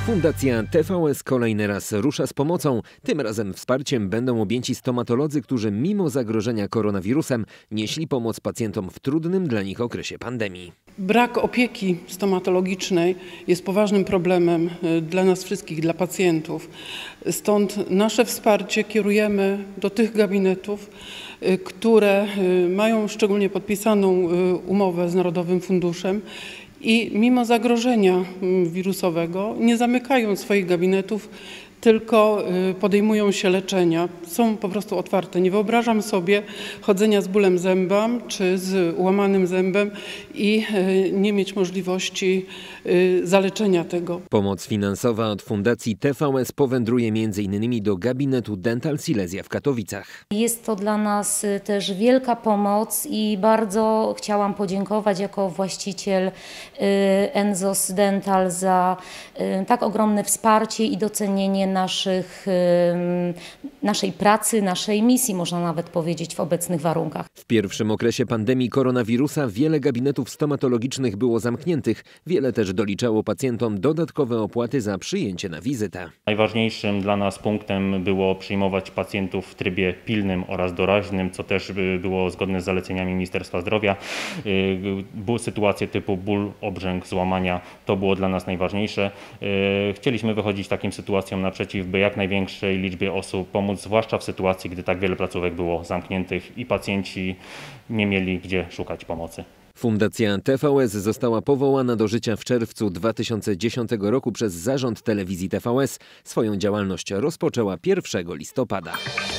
Fundacja TVS kolejny raz rusza z pomocą. Tym razem wsparciem będą objęci stomatolodzy, którzy mimo zagrożenia koronawirusem nieśli pomoc pacjentom w trudnym dla nich okresie pandemii. Brak opieki stomatologicznej jest poważnym problemem dla nas wszystkich, dla pacjentów. Stąd nasze wsparcie kierujemy do tych gabinetów, które mają szczególnie podpisaną umowę z Narodowym Funduszem i mimo zagrożenia wirusowego nie zamykają swoich gabinetów, tylko podejmują się leczenia. Są po prostu otwarte. Nie wyobrażam sobie chodzenia z bólem zęba czy z łamanym zębem i nie mieć możliwości zaleczenia tego. Pomoc finansowa od Fundacji TVS powędruje m.in. do gabinetu Dental Silesia w Katowicach. Jest to dla nas też wielka pomoc i bardzo chciałam podziękować jako właściciel Enzos Dental za tak ogromne wsparcie i docenienie naszej pracy, naszej misji, można nawet powiedzieć, w obecnych warunkach. W pierwszym okresie pandemii koronawirusa wiele gabinetów stomatologicznych było zamkniętych. Wiele też doliczało pacjentom dodatkowe opłaty za przyjęcie na wizytę. Najważniejszym dla nas punktem było przyjmować pacjentów w trybie pilnym oraz doraźnym, co też było zgodne z zaleceniami Ministerstwa Zdrowia. Sytuacje typu ból, obrzęk, złamania to było dla nas najważniejsze. Chcieliśmy wychodzić takim sytuacjom naprzeciw, by jak największej liczbie osób pomóc, zwłaszcza w sytuacji, gdy tak wiele placówek było zamkniętych i pacjenci nie mieli gdzie szukać pomocy. Fundacja TVS została powołana do życia w czerwcu 2010 roku przez Zarząd Telewizji TVS. Swoją działalność rozpoczęła 1 listopada.